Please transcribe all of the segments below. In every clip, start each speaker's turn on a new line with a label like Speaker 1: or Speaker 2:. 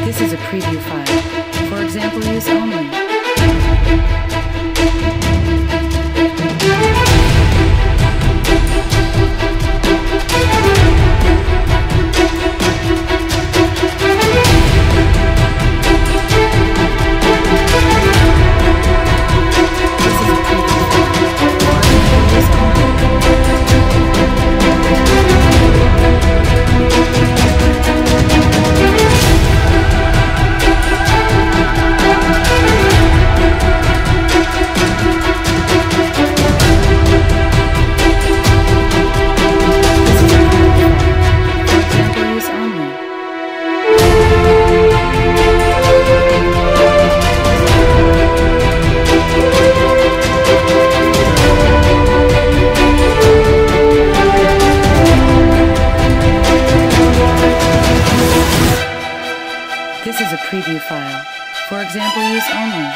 Speaker 1: This is a preview file. For example use only. This is a preview file. For example use only.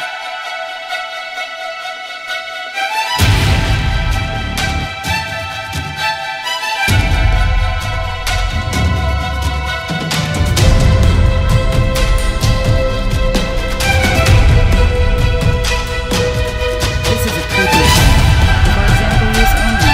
Speaker 1: This is a preview file. For example use only.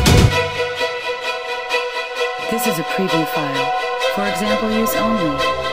Speaker 1: This is a preview file. For example use only.